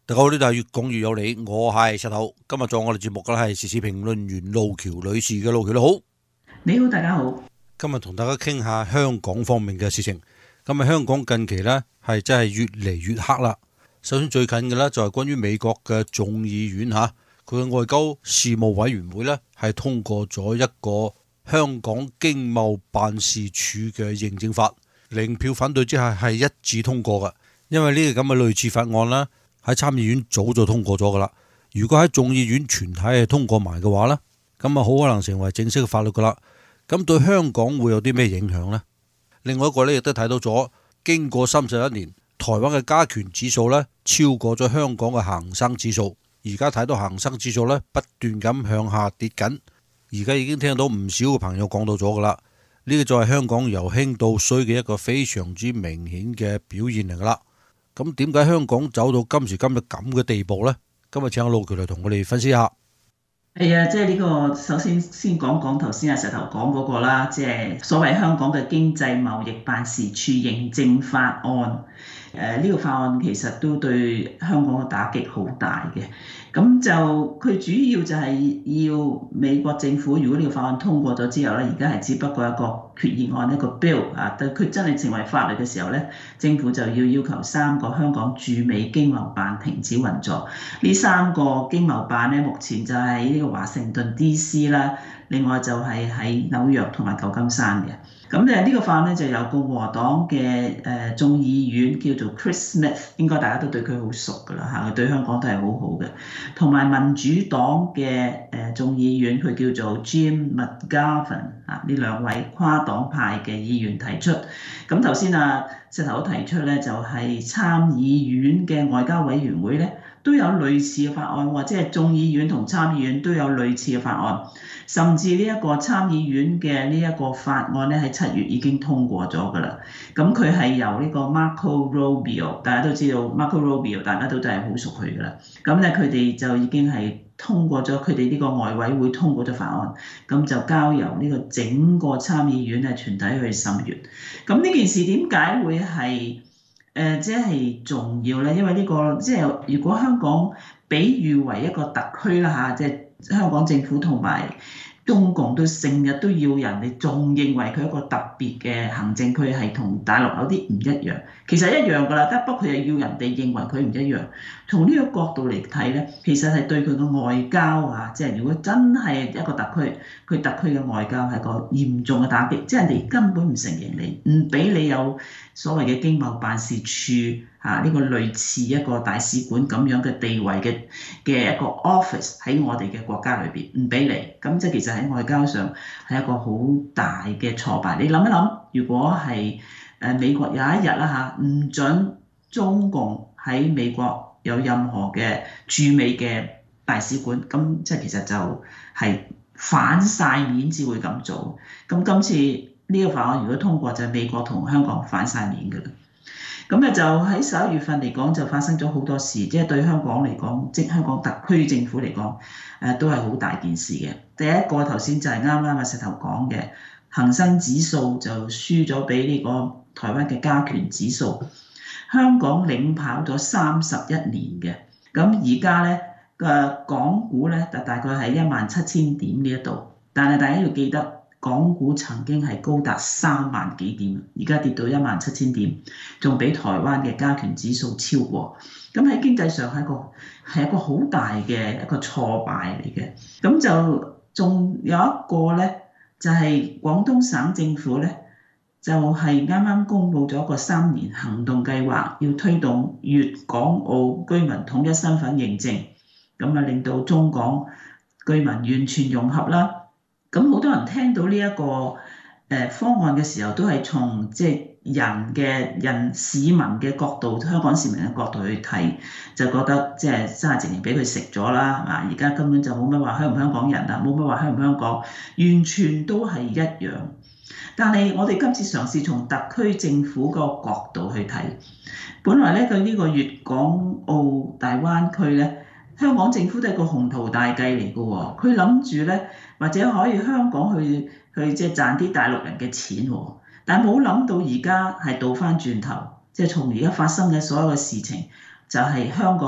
大家好，呢度係越講越有理，我係石頭。今日做我哋節目嘅係時事評論員路橋女士嘅。路橋你好。 你好，大家好。 今日同大家傾下香港方面嘅事情。咁啊，香港近期呢係真係越嚟越黑啦。首先最近嘅呢就係關於美國嘅眾議院吓，佢嘅外交事務委員會呢係通過咗一個香港經貿辦事處嘅認證法，0票反對之下係一致通過嘅。因為呢個咁嘅類似法案啦，喺參議院早就通過咗噶啦。如果喺眾議院全體係通過埋嘅話呢，咁啊好可能成為正式嘅法律噶啦。咁對香港會有啲咩影響呢？另外一個呢，亦都睇到咗，經過31年，台灣嘅加權指數呢超過咗香港嘅恒生指數。而家睇到恒生指數呢不斷咁向下跌緊。而家已經聽到唔少嘅朋友講到咗噶啦，呢個就係香港由興到衰嘅一個非常之明顯嘅表現嚟噶啦。咁點解香港走到今時今日咁嘅地步呢？今日請阿路橋嚟同我哋分析下。 係啊，即係呢個首先講講頭先阿石頭講嗰個啦，即係所謂香港嘅經濟貿易辦事處認證法案。呢個法案其實都對香港嘅打擊好大嘅。咁就佢主要就係要美國政府，如果呢個法案通過咗之後咧，而家係只不過一個決議案，一個 bill 啊，但佢真係成為法律嘅時候咧，政府就要求3個香港駐美經貿辦停止運作。呢3個經貿辦咧，目前就喺呢個華盛頓 DC 啦，另外就係喺紐約同埋舊金山嘅。咁呢個法案咧就由共和黨嘅眾議院叫做 Chris Smith， 應該大家都對佢好熟㗎啦嚇，佢對香港都係好好嘅。同埋民主黨嘅眾議院佢叫做 Jim McGovern 啊，呢2位跨黨派嘅議員提出。咁頭先石頭提出咧，就係參議院嘅外交委員會咧都有類似嘅法案，或者係眾議院同參議院都有類似嘅法案。甚至呢一個參議院嘅呢一個法案咧，喺7月已經通過咗㗎啦。咁佢係由呢個 Marco Rubio， 大家都知道 Marco Rubio， 大家都真係好熟佢㗎啦。咁咧佢哋就已經係通過咗，佢哋呢個外委會通過咗法案，咁就交由呢個整個參議院嘅全體去審閱。咁呢件事點解會係即係重要咧？因為呢個即係如果香港比喻為一個特區啦嚇，即係香港政府同埋中共都成日都要人哋仲認為佢一個特別嘅行政區，係同大陸有啲唔一樣。其實一樣㗎啦，不過佢又要人哋認為佢唔一樣。從呢個角度嚟睇咧，其實係對佢嘅外交啊，即係如果真係一個特區，佢特區嘅外交係個嚴重嘅打擊，即係人哋根本唔承認你，唔俾你有所謂嘅經貿辦事處呢個類似一個大使館咁樣嘅地位嘅一個 office 喺我哋嘅國家裏邊，唔俾你。咁即係其實喺外交上係一個好大嘅挫敗。你諗一諗，如果係美國有一日啦嚇，唔准中共喺美國有任何嘅駐美嘅大使館，咁即係其實就係反晒面至會咁做。咁今次呢個法案如果通過，就係美國同香港反晒面㗎啦。咁就喺11月份嚟講，就發生咗好多事，即係對香港嚟講，即香港特區政府嚟講，都係好大件事嘅。第一個頭先就係啱啱石頭講嘅，恒生指數就輸咗俾呢個台灣嘅加權指數，香港領跑咗31年嘅。咁而家咧港股咧就大概係17000點呢一度，但係大家要記得，港股曾經係高達3萬幾點，而家跌到17000點，仲比台灣嘅加權指數超過。咁喺經濟上係一個好大嘅一個挫敗嚟嘅。咁就仲有一個咧，就係廣東省政府咧，就係啱啱公布咗一個3年行動計劃，要推動粵港澳居民統一身份認證，咁令到中港居民完全融合啦。咁好多人聽到呢一個方案嘅時候，都係從即係市民嘅角度，香港市民嘅角度去睇，就覺得即係30年俾佢食咗啦，係嘛？而家根本就冇乜話香唔香港人啦，冇乜話香唔香港，完全都係一樣。但係我哋今次嘗試從特區政府個角度去睇，本來咧佢呢個粵港澳大灣區咧，香港政府都係個鴻圖大計嚟嘅喎，佢諗住咧，或者可以香港去即係賺啲大陸人嘅錢喎，但係冇諗到而家係倒翻轉頭，即係從而家發生嘅所有嘅事情，就係香港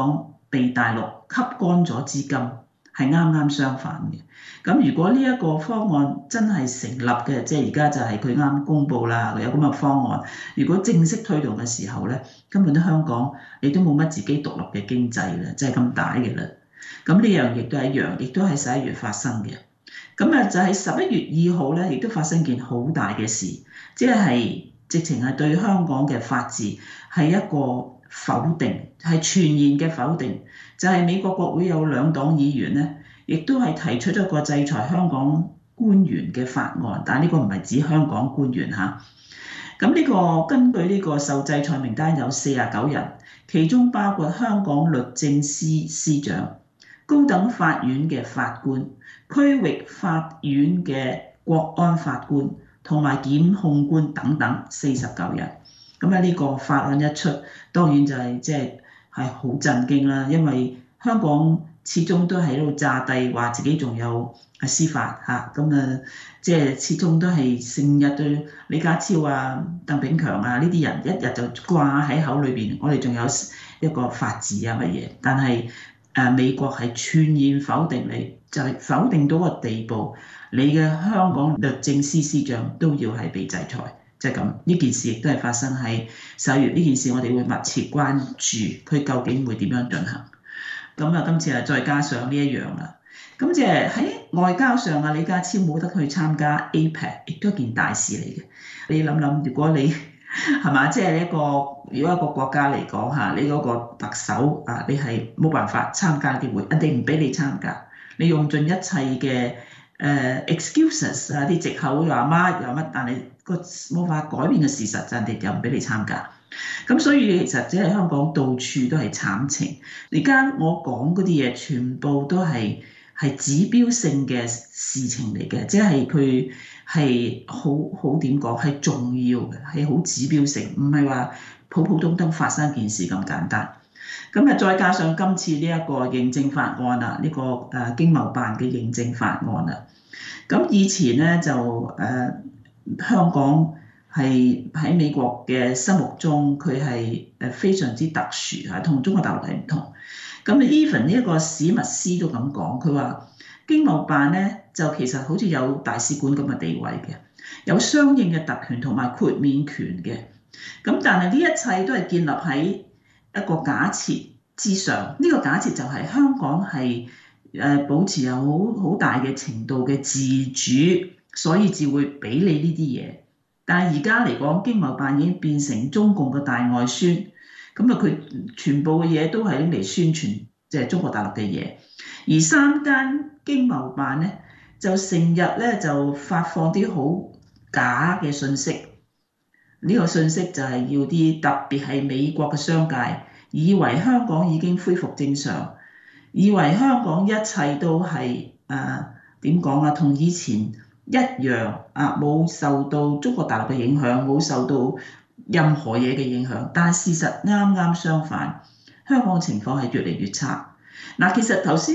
被大陸吸乾咗資金，係啱啱相反嘅。咁如果呢一個方案真係成立嘅，即係而家就係佢啱公布啦，有咁嘅方案。如果正式推動嘅時候咧，根本都香港你都冇乜自己獨立嘅經濟啦，就係咁大嘅啦。咁呢樣亦都係一樣，亦都喺11月發生嘅。咁啊就喺11月2號咧，亦都發生件好大嘅事，即係直情係對香港嘅法治係一個否定，係全然嘅否定。就係美國國會有2黨議員咧，亦都係提出咗個制裁香港官員嘅法案，但係呢個唔係指香港官員嚇。咁呢個根據呢個受制裁名單有49人，其中包括香港律政司司長、高等法院嘅法官、區域法院嘅國安法官同埋檢控官等等49人。咁呢個法案一出，當然就係好震驚啦，因為香港始終都喺度詐帝，話自己仲有司法嚇，咁始終都係成日對李家超啊、鄧炳強啊呢啲人一日就掛喺口裏邊，我哋仲有一個法治啊乜嘢，但係美國係全然否定你，就係否定到個地步，你嘅香港律政司司長都要係被制裁。即係咁，呢件事亦都係發生喺11月。呢件事我哋會密切關注佢究竟會點樣進行。咁啊，今次再加上呢一樣啦。咁即係喺外交上啊，李家超冇得去參加 APEC， 亦都係件大事嚟嘅。你諗諗，如果你係嘛，即係如果一個國家嚟講嚇，你嗰個特首啊，你係冇辦法參加啲會，人哋唔俾你參加，你用盡一切嘅excuses 啊，啲藉口又話乜又乜，但係冇法改變嘅事實，人哋又唔俾你參加。咁所以其實只係香港到處都係慘情。而家我講嗰啲嘢全部都係指標性嘅事情嚟嘅，即係佢係好點講，係重要嘅，係好指標性，唔係話普普通通發生件事咁簡單。咁啊，再加上今次呢一個認證法案啊，呢個經貿辦嘅認證法案啊，咁以前咧就香港係喺美國嘅心目中，佢係非常之特殊嚇，同中國大陸係唔同。咁 even 呢一個史密斯都咁講，佢話經貿辦咧就其實好似有大使館咁嘅地位嘅，有相應嘅特權同埋豁免權嘅。咁但係呢一切都係建立喺一個假設之上，呢個假設就係香港係保持有好大嘅程度嘅自主，所以至會俾你呢啲嘢。但係而家嚟講，經貿辦已經變成中共嘅大外宣，咁佢全部嘅嘢都係拎嚟宣傳即係中國大陸嘅嘢。而3間經貿辦咧就成日咧就發放啲好假嘅信息，呢個信息就係要啲特別係美國嘅商界以為香港已經恢復正常，以為香港一切都係點講啊，同以前一樣啊，冇受到中國大陸嘅影響，冇受到任何嘢嘅影響。但係事實啱啱相反，香港嘅情況係越嚟越差。嗱，其實頭先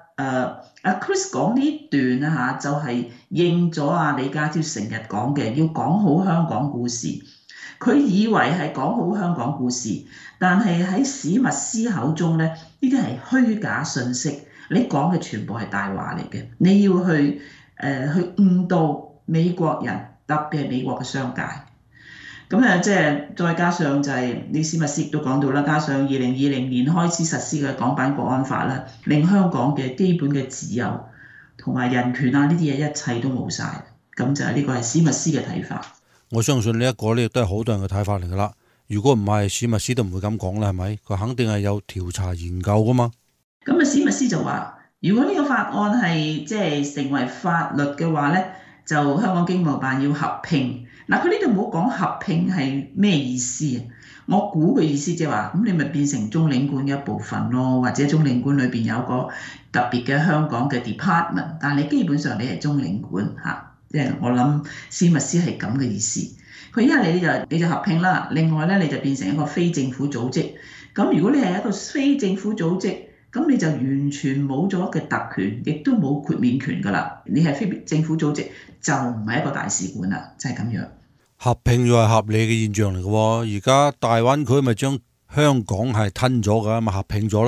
Chris 講呢段啊嚇，就係應咗李家超成日講嘅，要講好香港故事。佢以為係講好香港故事，但係喺史密斯口中咧，呢啲係虛假信息，你講嘅全部係大話嚟嘅。你要去誤導美國人，特別係美國嘅商界。咁即係再加上就係史密斯亦都講到啦，加上2020年開始實施嘅港版國安法啦，令香港嘅基本嘅自由同埋人權啊呢啲嘢一切都冇晒。咁就係呢個係史密斯嘅睇法。 我相信呢一個咧亦都係好多人嘅睇法嚟㗎啦。如果唔係，史密斯都唔會咁講啦，係咪？佢肯定係有調查研究㗎嘛。 咁史密斯就話：如果呢個法案係即係成為法律嘅話咧，就香港經貿辦要合併。嗱，佢呢度冇講合併係咩意思啊？我估嘅意思即係話，咁你咪變成中領館嘅一部分咯，或者中領館裏邊有個特別嘅香港嘅 department， 但係你基本上你係中領館嚇。即係我諗史密斯係咁嘅意思。佢一係你就合併啦，另外咧你就變成一個非政府組織。咁如果你係一個非政府組織，咁你就完全冇咗嘅特權，亦都冇豁免權㗎啦。你係非政府組織就唔係一個大使館啦，就係咁樣。 合併又係合理嘅現象嚟嘅喎。而家大灣區咪將香港係吞咗㗎，咪合併咗啦。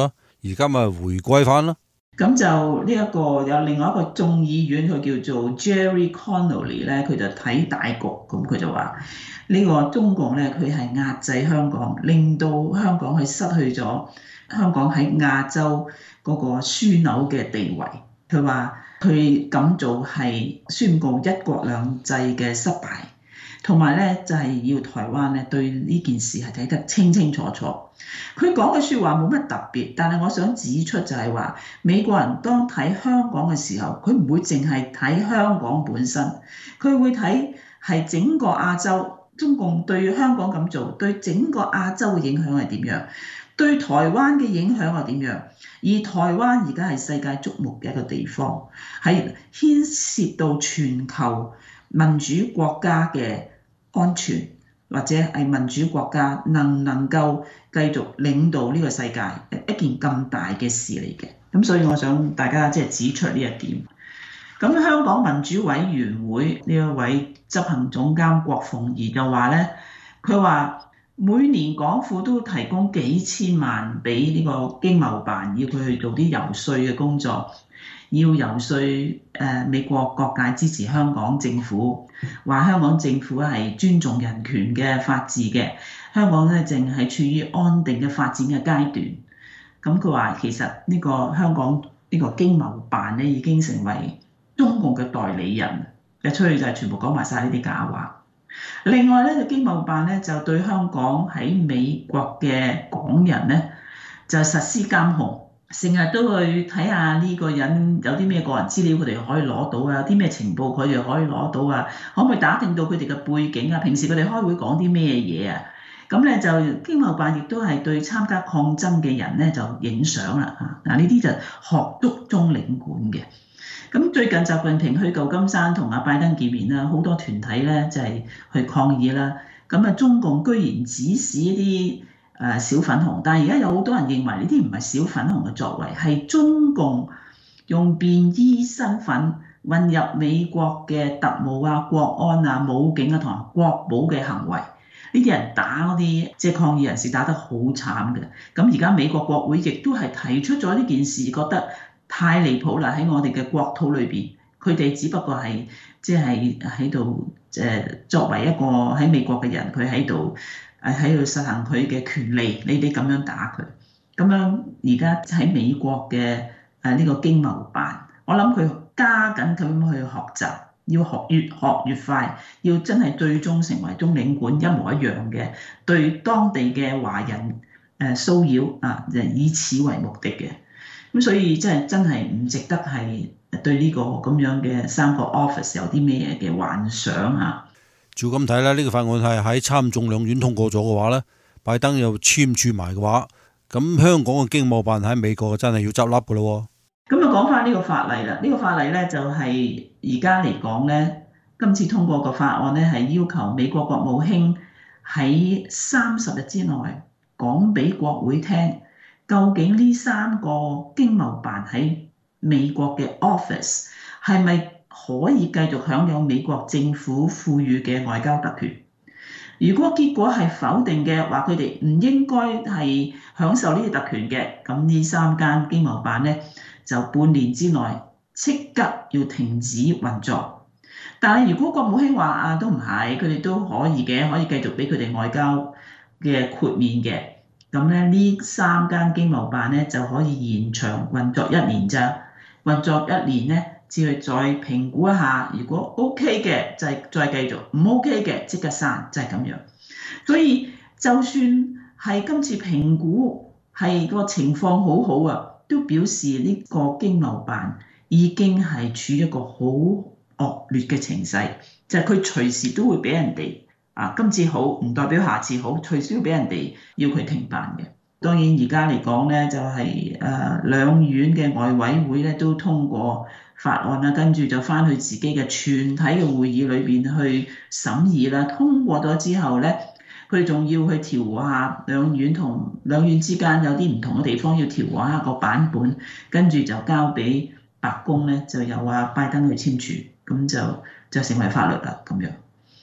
而家咪回歸翻咯。 咁就呢一個有另外一個眾議院，佢叫做 Jerry Connolly 咧，佢就睇大局，咁佢就話呢個中共咧，佢係壓制香港，令到香港係失去咗香港喺亞洲嗰個樞紐嘅地位。佢話佢咁做係宣告一國兩制嘅失敗，同埋咧就係要台灣咧對呢件事係睇得清清楚楚。佢講嘅説話冇乜特別，但係我想指出就係話，美國人當睇香港嘅時候，佢唔會淨係睇香港本身，佢會睇係整個亞洲。中共對香港咁做，對整個亞洲嘅影響係點樣？對台灣嘅影響係點樣？而台灣而家係世界矚目嘅一個地方，係牽涉到全球民主國家嘅安全，或者係民主國家能唔能夠繼續領導呢個世界，一件咁大嘅事嚟嘅。咁所以我想大家即係指出呢一點。咁香港民主委員會呢一位執行總監郭鳳儀就話咧，佢話每年港府都提供幾千萬俾呢個經貿辦，要佢去做啲游說嘅工作，要游說美國各界支持香港政府，話香港政府係尊重人權嘅法治嘅，香港咧淨係處於安定嘅發展嘅階段。咁佢話其實呢個香港呢個經貿辦咧已經成為中共嘅代理人，一出去就係全部講埋晒呢啲假話。另外咧，經貿辦咧就對香港喺美國嘅港人咧就實施監控，成日都去睇下呢個人有啲咩個人資料佢哋可以攞到啊，啲咩情報佢哋可以攞到啊，可唔可以打聽到佢哋嘅背景啊？平時佢哋開會講啲咩嘢啊？咁咧就經貿辦亦都係對參加抗爭嘅人咧就影相啦嚇，嗱呢啲就學足中領館嘅。咁最近習近平去舊金山同阿拜登見面啦，好多團體咧就係去抗議啦。咁啊，中共居然指使一啲小粉紅，但係而家有好多人認為呢啲唔係小粉紅嘅作為，係中共用便衣身份混入美國嘅特務啊、國安啊、武警啊同埋國保嘅行為。呢啲人打嗰啲即係抗議人士打得好慘嘅。咁而家美國國會亦都係提出咗呢件事，覺得太離譜啦！喺我哋嘅國土裏邊，佢哋只不過係即係喺度作為一個喺美國嘅人，佢喺度實行佢嘅權利，你哋咁樣打佢，咁樣而家喺美國嘅呢個經貿辦，我諗佢加緊咁去學習，要越學越快，要真係最終成為中領館一模一樣嘅，對當地嘅華人騷擾啊，以此為目的嘅。咁所以真係唔值得係對呢個咁樣嘅三個 office 有啲咩嘅幻想啊？ 照咁睇咧，呢個法案係喺參眾兩院通過咗嘅話咧，拜登又簽署埋嘅話，咁香港嘅經貿辦喺美國真係要執笠嘅咯。 咁啊，講翻呢個法例啦，呢個法例咧就係而家嚟講咧，今次通過個法案咧係要求美國國務卿喺30日之內講俾國會聽。究竟呢3個經貿辦喺美國嘅 office 係咪可以繼續享有美國政府賦予嘅外交特權？如果結果係否定嘅，話佢哋唔應該係享受呢啲特權嘅，咁呢3間經貿辦咧就半年之內即刻要停止運作。但係如果國務卿話都唔係，佢哋都可以嘅，可以繼續俾佢哋外交嘅豁免嘅。咁咧呢3間經貿辦咧就可以延長運作1年咋，運作1年咧至去再評估一下，如果 OK 嘅就係再繼續，唔 OK 嘅即刻刪，就係咁樣。所以就算係今次評估係個情況好好啊，都表示呢個經貿辦已經係處於一個好惡劣嘅情勢，就係佢隨時都會俾人哋。今次好唔代表下次好，隨時要俾人哋要佢停辦嘅。當然而家嚟講咧，就係兩院嘅外委會咧都通過法案啦，跟住就翻去自己嘅全體嘅會議裏邊去審議啦。通過咗之後咧，佢仲要去調和下兩院之間有啲唔同嘅地方，要調和下個版本，跟住就交俾白宮咧，就由拜登去簽署，咁就成為法律啦咁樣。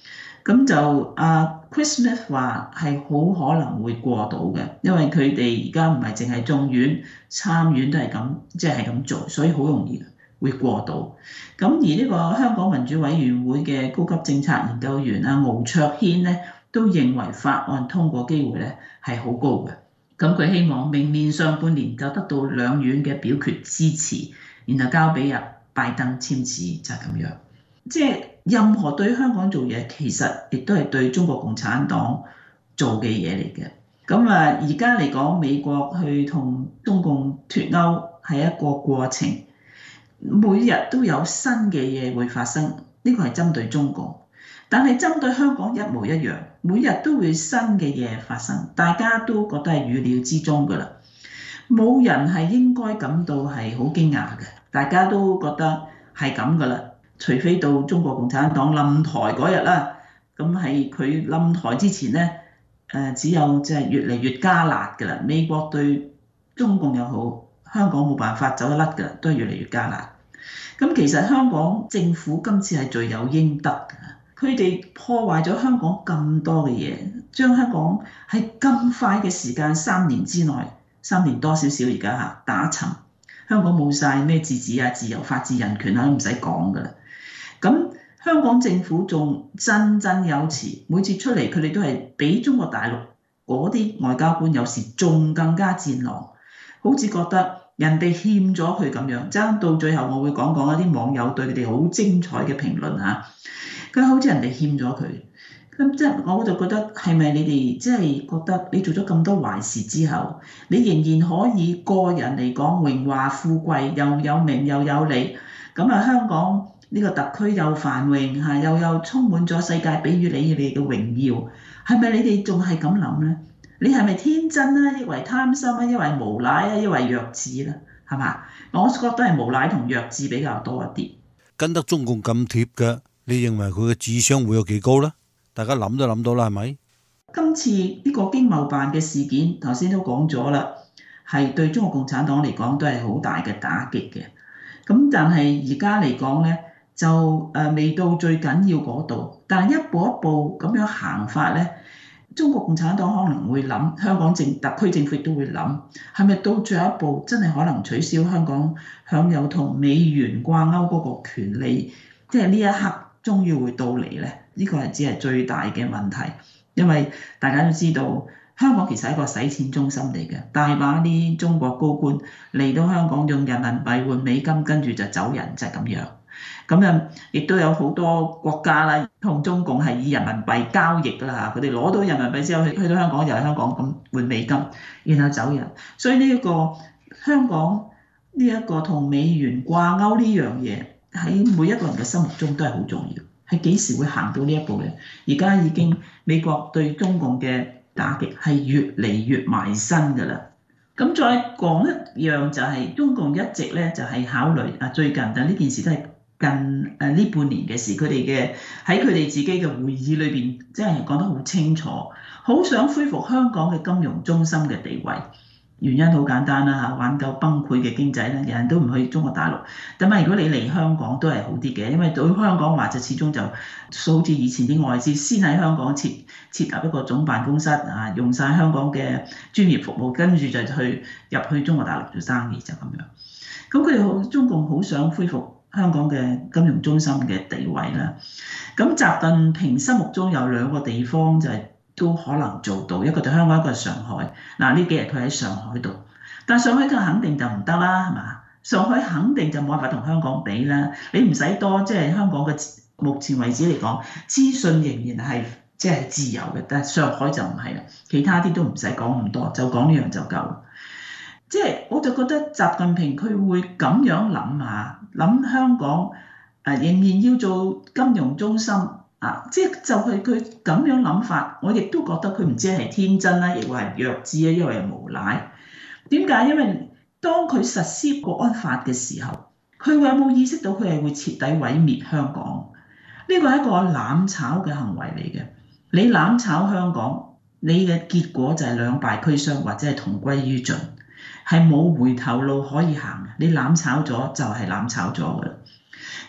咁就Chris Smith 話係好可能會過到嘅，因為佢哋而家唔係淨係眾院、參院都係咁，即係咁做，所以好容易會過到。咁而呢個香港民主委員會嘅高級政策研究員敖卓軒咧，都認為法案通過機會咧係好高嘅。咁佢希望明年上半年就得到兩院嘅表決支持，然後交俾拜登簽字，就係咁樣。即係任何對香港做嘢，其實亦都係對中國共產黨做嘅嘢嚟嘅。咁而家嚟講，美國去同中共脫鈎係一個過程，每日都有新嘅嘢會發生。呢個係針對中共，但係針對香港一模一樣，每日都會新嘅嘢發生，大家都覺得係預料之中㗎啦。冇人係應該感到係好驚訝嘅，大家都覺得係咁㗎啦。除非到中國共產黨冧台嗰日啦，咁係佢冧台之前咧，只有即係越嚟越加辣㗎啦。美國對中共又好，香港冇辦法走得甩㗎，都係越嚟越加辣。咁其實香港政府今次係罪有應得㗎，佢哋破壞咗香港咁多嘅嘢，將香港喺咁快嘅時間3年之內，3年多少少而家打沉，香港冇晒咩自治啊、自由、法治、人權啊，都唔使講㗎啦。咁香港政府仲振振有詞，每次出嚟佢哋都係比中國大陸嗰啲外交官有時仲更加戰狼，好似覺得人哋欠咗佢咁樣。爭到最後，我會講講一啲網友對佢哋好精彩嘅評論嚇，佢好似人哋欠咗佢。咁即係我就覺得係咪你哋即係覺得你做咗咁多壞事之後，你仍然可以個人嚟講榮華富貴，又有名又有利，咁香港呢個特區又繁榮嚇，又充滿咗世界俾予你哋嘅榮耀，係咪你哋仲係咁諗咧？你係咪天真啊？抑或貪心啊？抑或無賴啊？抑或弱智啦？係嘛？我覺得係無賴同弱智比較多一啲。 跟得中共咁貼嘅，你認為佢嘅智商會有幾高咧？大家諗都諗到啦，係咪？ 今次呢個經貿辦嘅事件，頭先都講咗啦，係對中國共產黨嚟講都係好大嘅打擊嘅。咁但係而家嚟講咧，就未到最緊要嗰度，但係一步一步咁樣行法咧，中國共產黨可能會諗，香港特區政府亦都會諗，係咪到最後一步真係可能取消香港享有同美元掛鈎嗰個權利，即係呢一刻終於會到嚟咧？呢個係只係最大嘅問題，因為大家都知道香港其實係一個洗錢中心嚟嘅，大把啲中國高官嚟到香港用人民幣換美金，跟住就走人，就係咁樣。咁亦都有好多國家啦，同中共係以人民幣交易啦嚇，佢哋攞到人民幣之後去到香港又係香港咁換美金，然後走人。所以呢一個香港呢一個同美元掛鈎呢樣嘢喺每一個人嘅心目中都係好重要。係幾時會行到呢一步咧？而家已經美國對中共嘅打擊係越嚟越埋身㗎啦。咁再講一樣就係中共一直咧就係考慮最近，但呢件事都係近呢半年嘅事，佢哋喺佢哋自己嘅會議裏邊，即係講得好清楚，好想恢復香港嘅金融中心嘅地位。原因好簡單啦嚇，挽救崩潰嘅經濟咧，人人都唔去中國大陸。咁如果你嚟香港都係好啲嘅，因為對香港話就始終就好似以前啲外資先喺香港設立一個總辦公室用晒香港嘅專業服務，跟住就入去中國大陸做生意就咁樣。咁佢哋中共好想恢復香港嘅金融中心嘅地位啦。咁習近平心目中有2個地方就係都可能做到，一個就香港，一個係上海。呢幾日佢喺上海度，但上海佢肯定就唔得啦，係嘛？上海肯定就冇辦法同香港比啦。你唔使多，即係香港嘅目前為止嚟講，資訊仍然係即係自由嘅，但係上海就唔係啦。其他啲都唔使講咁多，就講呢樣就夠。即係我就覺得習近平佢會咁樣諗下，諗香港仍然要做金融中心。即係就係佢咁樣諗法，我亦都覺得佢唔知係天真啦，亦或係弱智啊，亦或係無賴。點解？因為當佢實施國安法嘅時候，佢有冇意識到佢係會徹底毀滅香港？呢個係一個攬炒嘅行為嚟嘅。你攬炒香港，你嘅結果就係兩敗俱傷，或者係同歸於盡，係冇回頭路可以行嘅。你攬炒咗就係攬炒咗㗎啦。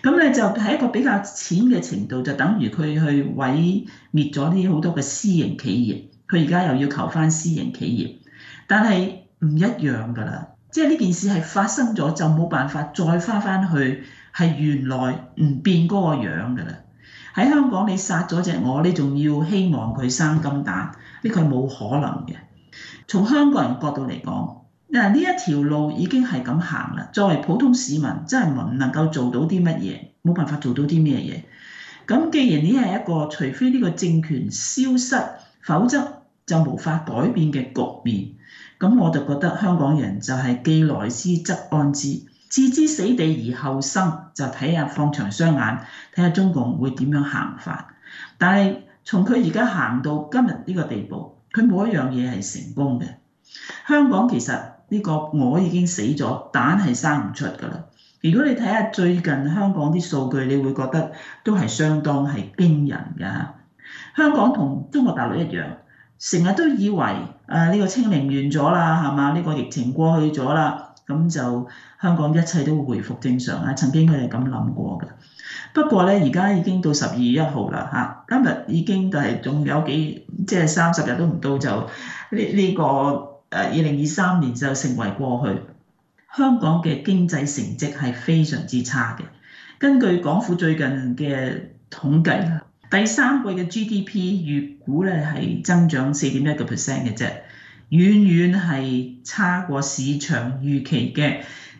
咁咧就係一個比較淺嘅程度，就等於佢去毀滅咗啲好多嘅私營企業，佢而家又要求翻私營企業，但係唔一樣㗎啦，即係呢件事係發生咗就冇辦法再翻去係原來唔變嗰個樣㗎啦。喺香港你殺咗隻鵝，你仲要希望佢生金蛋，呢個係冇可能嘅。從香港人角度嚟講，呢一條路已經係咁行啦。作為普通市民，真係唔能夠做到啲乜嘢，冇辦法做到啲咩嘢。咁既然呢係一個，除非呢個政權消失，否則就無法改變嘅局面。咁我就覺得香港人就係既來之則安之，置之死地而後生，就睇下放長雙眼，睇下中共會點樣行法。但係從佢而家行到今日呢個地步，佢冇一樣嘢係成功嘅。香港其實呢個鵝已經死咗，蛋係生唔出㗎啦。如果你睇下最近香港啲數據，你會覺得都係相當係驚人㗎。香港同中國大陸一樣，成日都以為呢個清零完咗啦，係嘛？呢個疫情過去咗啦，咁就香港一切都會回復正常啊。曾經佢哋咁諗過㗎。不過咧，而家已經到12月1號啦嚇，今日已經係仲有即係30日都唔到，就呢個2023年就成為過去。香港嘅經濟成績係非常之差嘅。根據港府最近嘅統計，第3季嘅 GDP 預估咧係增長4.1% 嘅啫，遠遠係差過市場預期嘅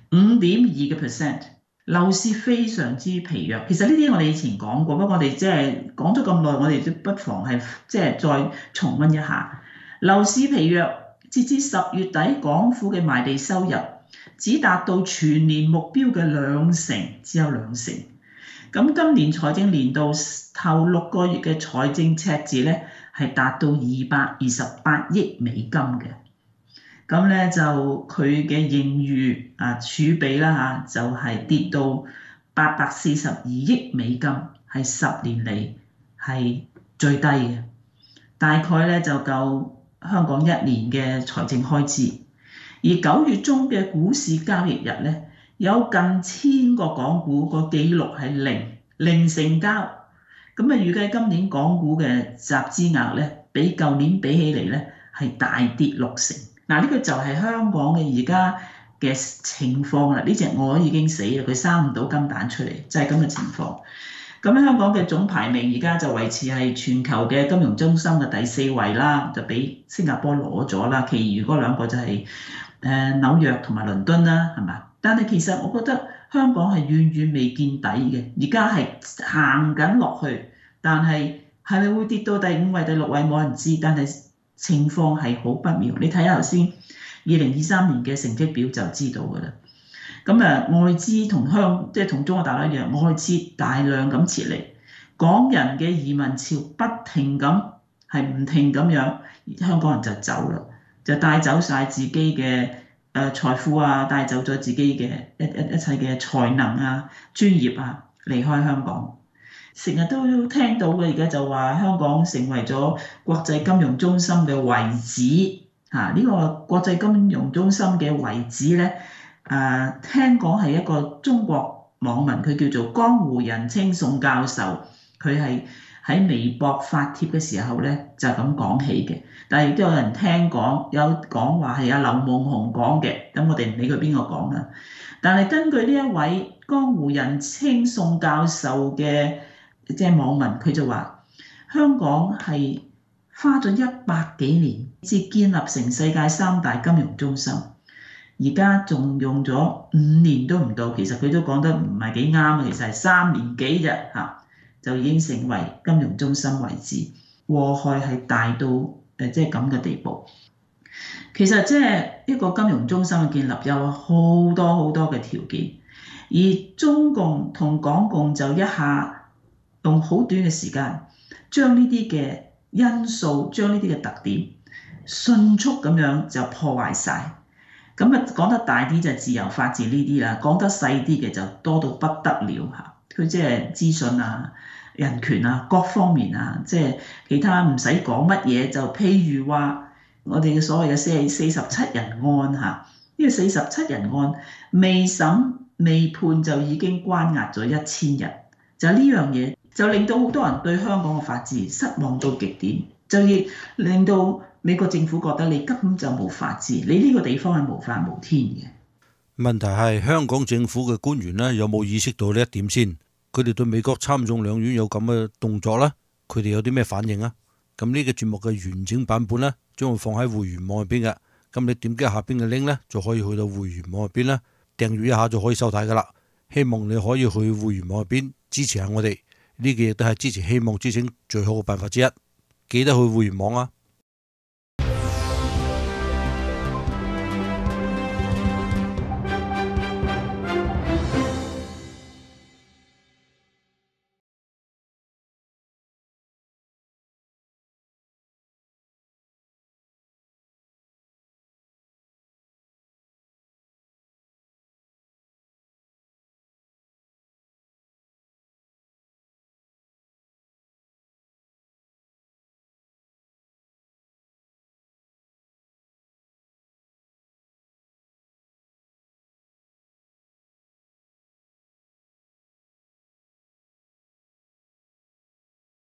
5.2%。樓市非常之疲弱。其實呢啲我哋以前講過，不過我哋即係講咗咁耐，我哋都不妨係即係再重溫一下。樓市疲弱，截至10月底，港府嘅賣地收入只達到全年目標嘅2成，只有2成。咁今年財政年度頭6個月嘅財政赤字咧係達到228億美金嘅。咁咧就佢嘅盈餘儲備啦嚇，就係跌到842億美金，係10年嚟係最低嘅，大概咧就夠香港1年嘅財政開支。而9月中嘅股市交易日咧，有近1000個港股個記錄係零成交，咁預計今年港股嘅集資額咧，比舊年比起嚟咧係大跌6成。呢個就係香港嘅而家嘅情況啦。呢隻鵝已經死啦，佢生唔到金蛋出嚟，就係咁嘅情況。咁香港嘅總排名而家就維持係全球嘅金融中心嘅第4位啦，就俾新加坡攞咗啦。其餘嗰2個就係紐約同埋倫敦啦，係嘛？但係其實我覺得香港係遠遠未見底嘅，而家係行緊落去，但係係咪會跌到第5位、第6位冇人知，但係情況係好不妙，你睇下頭先2023年嘅成績表就知道㗎啦。咁外資即係同中國大陸一樣，外資大量咁撤離，港人嘅移民潮不停咁係唔停咁樣，香港人就走啦，就帶走晒自己嘅財富啊，帶走咗自己嘅一切嘅才能啊、專業啊，離開香港。成日都聽到嘅，而家就話香港成為咗國際金融中心嘅遺址嚇。呢個國際金融中心嘅遺址咧，聽講係一個中國網民，佢叫做江湖人稱宋教授，佢係喺微博發帖嘅時候咧就咁講起嘅。但係亦都有人聽講，有講話係阿劉夢熊講嘅，咁我哋唔理佢邊個講啦。但係根據呢一位江湖人稱宋教授嘅即係網民，佢就話香港係花咗100幾年至建立成世界3大金融中心，而家仲用咗5年都唔到。其實佢都講得唔係幾啱，其實係3年幾啫嚇，就已經成為金融中心位置，禍害係大到即係咁嘅地步。其實即係一個金融中心嘅建立有好多好多嘅條件，而中共同港共就一下用好短嘅時間，將呢啲嘅因素、將呢啲嘅特點，迅速咁樣就破壞晒。咁講得大啲就自由法治呢啲啦，講得細啲嘅就多到不得了嚇。佢即係資訊啊、人權啊各方面啊，即係其他唔使講乜嘢，就譬如話我哋嘅所謂嘅47人案嚇，呢個47人案未審未判就已經關押咗1000日，就呢樣嘢就令到好多人對香港嘅法治失望到極點，就亦令到美國政府覺得你根本就冇法治，你呢個地方係無法無天嘅。 問題係香港政府嘅官員呢，有冇意識到呢一點先？佢哋對美國參眾兩院有咁嘅動作呢，佢哋有啲咩反應啊？咁呢個節目嘅完整版本呢，將會放喺會員網入邊嘅。咁你點擊下邊嘅 link 呢，就可以去到會員網入邊啦，訂閱一下就可以收睇噶啦。希望你可以去會員網入邊支持下我哋，呢個亦都係支持希望之聲最好嘅辦法之一。記得去會員網啊！